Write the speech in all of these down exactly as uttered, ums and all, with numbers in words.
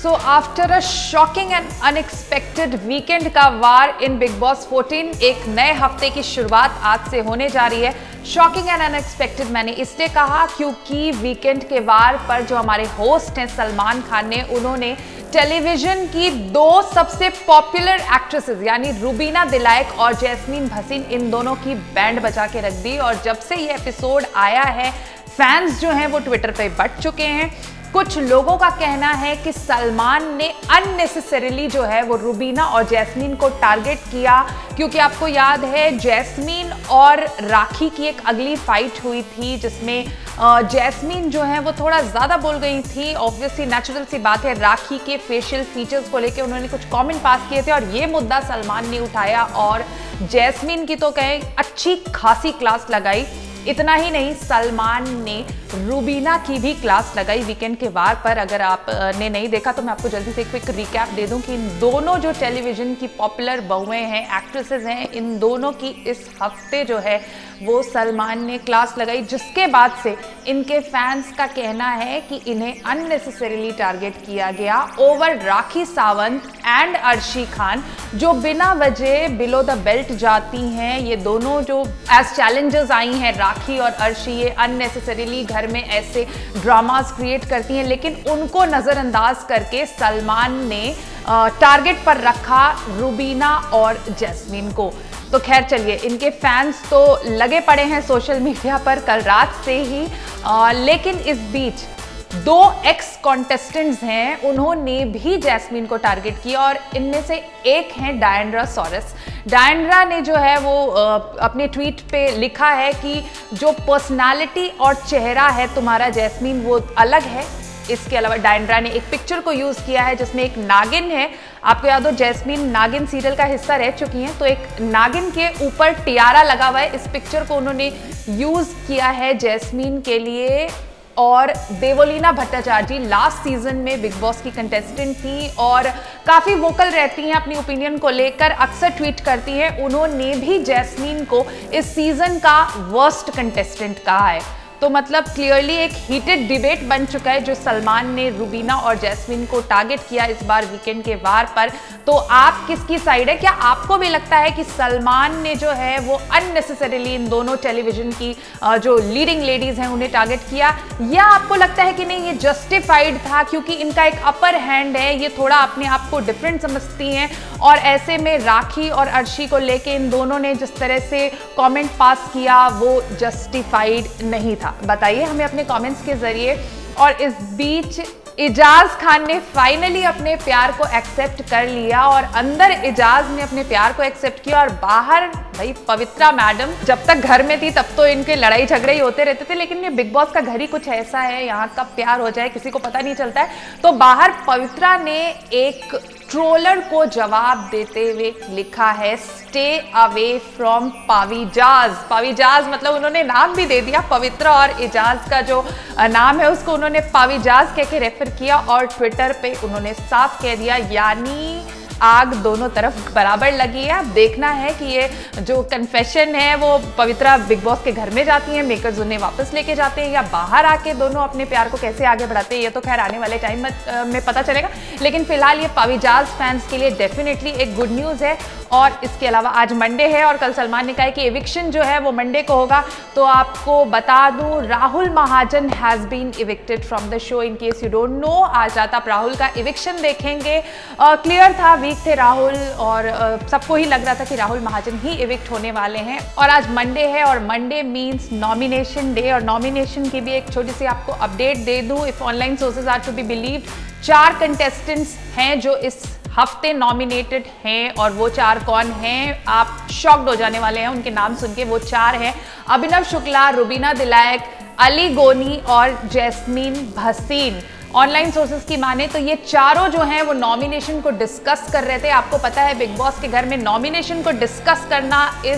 So after a shocking and unexpected weekend का वार in big boss चौदह, एक नए हफ्ते की शुरुआत आज से होने जा रही है। शॉकिंग एंड अनएक्सपेक्टेड मैंने इसलिए कहा क्योंकि वीकेंड के वार पर जो हमारे होस्ट हैं सलमान खान ने, उन्होंने टेलीविजन की दो सबसे पॉपुलर एक्ट्रेसेस यानी रुबीना दिलायक और जैस्मीन भसीन, इन दोनों की बैंड बजा के रख दी। और जब से ये एपिसोड आया है फैंस जो हैं वो ट्विटर पे बट चुके हैं। कुछ लोगों का कहना है कि सलमान ने अननेसेसरीली जो है वो रुबीना और जैस्मीन को टारगेट किया, क्योंकि आपको याद है जैस्मीन और राखी की एक अगली फाइट हुई थी जिसमें जैस्मीन जो है वो थोड़ा ज़्यादा बोल गई थी। ऑब्वियसली नेचुरल सी बात है, राखी के फेशियल फीचर्स को लेकर उन्होंने कुछ कमेंट पास किए थे और ये मुद्दा सलमान ने उठाया और जैस्मीन की तो कहें अच्छी खासी क्लास लगाई। इतना ही नहीं, सलमान ने रुबीना की भी क्लास लगाई वीकेंड के वार पर। अगर आपने नहीं देखा तो मैं आपको जल्दी से एक क्विक रिकैप दे दूं कि इन दोनों जो टेलीविजन की पॉपुलर बहुएं हैं, एक्ट्रेसेस हैं, इन दोनों की इस हफ्ते जो है वो सलमान ने क्लास लगाई, जिसके बाद से इनके फैंस का कहना है कि इन्हें अननेसेसरीली टारगेट किया गया ओवर राखी सावंत एंड अर्शी खान, जो बिना वजह बिलो द बेल्ट जाती हैं। ये दोनों जो एज चैलेंजर्स आई हैं, राखी और अर्शी, ये अननेसेसरीली घर में ऐसे ड्रामास क्रिएट करती हैं, लेकिन उनको नज़रअंदाज करके सलमान ने टारगेट पर रखा रुबीना और जैस्मीन को। तो खैर चलिए, इनके फैंस तो लगे पड़े हैं सोशल मीडिया पर कल रात से ही, आ, लेकिन इस बीच दो एक्स कॉन्टेस्टेंट्स हैं, उन्होंने भी जैस्मीन को टारगेट किया और इनमें से एक हैं डायंड्रा सॉरस। डायंड्रा ने जो है वो आ, अपने ट्वीट पे लिखा है कि जो पर्सनालिटी और चेहरा है तुम्हारा जैस्मीन वो अलग है। इसके अलावा डायंड्रा ने एक पिक्चर को यूज़ किया है जिसमें एक नागिन है। आपको याद हो जैस्मीन नागिन सीरियल का हिस्सा रह चुकी हैं, तो एक नागिन के ऊपर टियारा लगा हुआ है। इस पिक्चर को उन्होंने यूज़ किया है जैस्मीन के लिए। और देवोलीना भट्टाचार्य जी लास्ट सीजन में बिग बॉस की कंटेस्टेंट थी और काफ़ी वोकल रहती हैं अपनी ओपिनियन को लेकर, अक्सर ट्वीट करती हैं। उन्होंने भी जैस्मीन को इस सीजन का वर्स्ट कंटेस्टेंट कहा है। तो मतलब क्लियरली एक हीटेड डिबेट बन चुका है जो सलमान ने रुबीना और जैस्मीन को टारगेट किया इस बार वीकेंड के वार पर। तो आप किसकी साइड है? क्या आपको भी लगता है कि सलमान ने जो है वो अननेसेसरीली इन दोनों टेलीविजन की जो लीडिंग लेडीज हैं उन्हें टारगेट किया, या आपको लगता है कि नहीं ये जस्टिफाइड था क्योंकि इनका एक अपर हैंड है, ये थोड़ा अपने आप को डिफरेंट समझती हैं और ऐसे में राखी और अर्शी को लेके इन दोनों ने जिस तरह से कमेंट पास किया वो जस्टिफाइड नहीं था? बताइए हमें अपने कमेंट्स के जरिए। और इस बीच इजाज खान ने फाइनली अपने प्यार को एक्सेप्ट कर लिया और अंदर इजाज ने अपने प्यार को एक्सेप्ट किया और बाहर भाई पवित्रा मैडम जब तक घर में थी तब तो इनके लड़ाई झगड़े ही होते रहते थे, लेकिन ये बिग बॉस का घर ही कुछ ऐसा है, यहाँ कब प्यार हो जाए किसी को पता नहीं चलता है। तो बाहर पवित्रा ने एक ट्रोलर को जवाब देते हुए लिखा है stay away from Pavijaz. Pavijaz मतलब उन्होंने नाम भी दे दिया, पवित्रा और इजाज का जो नाम है उसको उन्होंने पावीजाज कह के रेफर किया और ट्विटर पे उन्होंने साफ कह दिया यानी आग दोनों तरफ बराबर लगी है। अब देखना है कि ये जो कन्फेशन है वो पवित्रा बिग बॉस के घर में जाती हैं, मेकर्स उन्हें वापस लेके जाते हैं, या बाहर आके दोनों अपने प्यार को कैसे आगे बढ़ाते हैं, ये तो खैर आने वाले टाइम में पता चलेगा। लेकिन फिलहाल ये पावीजाज फैंस के लिए डेफिनेटली एक गुड न्यूज़ है। और इसके अलावा आज मंडे है और कल सलमान ने कहा है कि एविक्शन जो है वो मंडे को होगा। तो आपको बता दूं Rahul Mahajan has been evicted from the show, in case you don't know. आज रात आप राहुल का इविक्शन देखेंगे। क्लियर था, वीक थे राहुल और uh, सबको ही लग रहा था कि राहुल महाजन ही इविक्ट होने वाले हैं। और आज मंडे है और मंडे मींस नॉमिनेशन डे, और नॉमिनेशन की भी एक छोटी सी आपको अपडेट दे दूं। If online sources are to be believed, चार कंटेस्टेंट्स हैं जो इस हफ्ते नॉमिनेटेड हैं और वो चार कौन हैं आप शॉक्ड हो जाने वाले हैं उनके नाम सुन के। वो चार हैं अभिनव शुक्ला, रुबीना दिलायक, अली गोनी और जैस्मीन भसीन। ऑनलाइन सोर्सेज की माने तो ये चारों जो हैं वो नॉमिनेशन को डिस्कस कर रहे थे। आपको पता है बिग बॉस के घर में नॉमिनेशन को डिस्कस करना is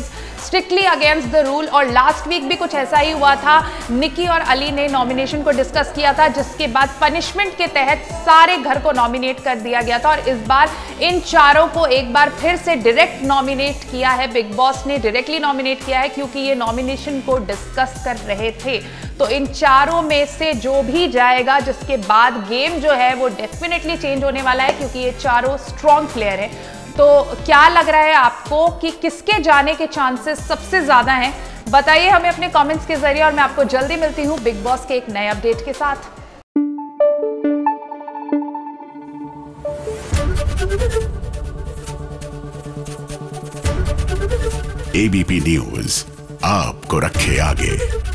strictly against the rule. और लास्ट वीक भी कुछ ऐसा ही हुआ था, निकी और अली ने नॉमिनेशन को डिस्कस किया था, जिसके बाद पनिशमेंट के तहत सारे घर को नॉमिनेट कर दिया गया था। और इस बार इन चारों को एक बार फिर से डायरेक्ट नॉमिनेट किया है, बिग बॉस ने डायरेक्टली नॉमिनेट किया है, क्योंकि ये नॉमिनेशन को डिस्कस कर रहे थे। तो इन चारों में से जो भी जाएगा, जिसके बाद गेम जो है वो डेफिनेटली चेंज होने वाला है, क्योंकि ये चारों स्ट्रॉन्ग प्लेयर हैं। तो क्या लग रहा है आपको कि किसके जाने के चांसेस सबसे ज्यादा हैं? बताइए हमें अपने कमेंट्स के जरिए, और मैं आपको जल्दी मिलती हूं बिग बॉस के एक नए अपडेट के साथ। एबीपी न्यूज आपको रखे आगे।